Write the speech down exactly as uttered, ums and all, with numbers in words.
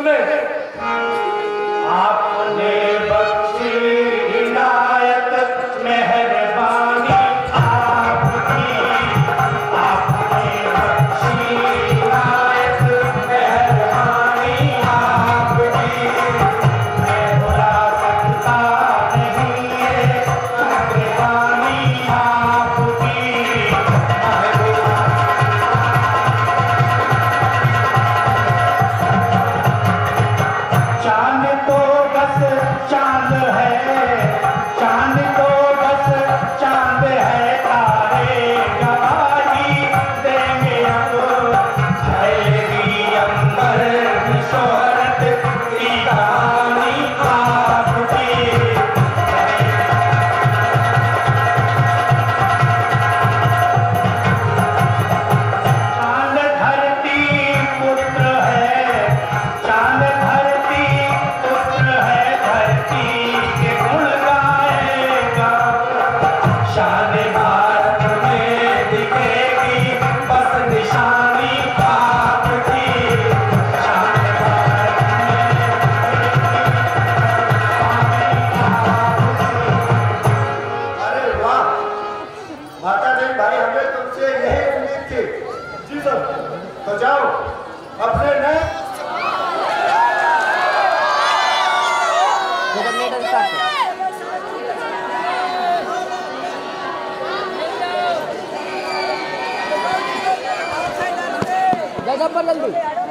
सुने, आपने बख्शी इनायत मेहरबानी आपकी, आपने बख्शी इनायत मेहरबानी आपकी, मैं बुला सकता नहीं ये मेहरबानी आपकी। चांद तो बस चांद है, चांद तो बस चांद है, तारे गवाही देंगे अब, फैलेगी अंबर की शोहरत की कहानी आपकी। चांद धरती पुत्र है, चांद धरती पुत्र है, धरती के गुण गाएगा, शान भारत में दिखेगी बस निशानी आपकी, शान भारत में अरे वाह माता जी, भाई हमें तुमसे यही उम्मीद थी। जी सर। तो जाओ अपने नए जल्दी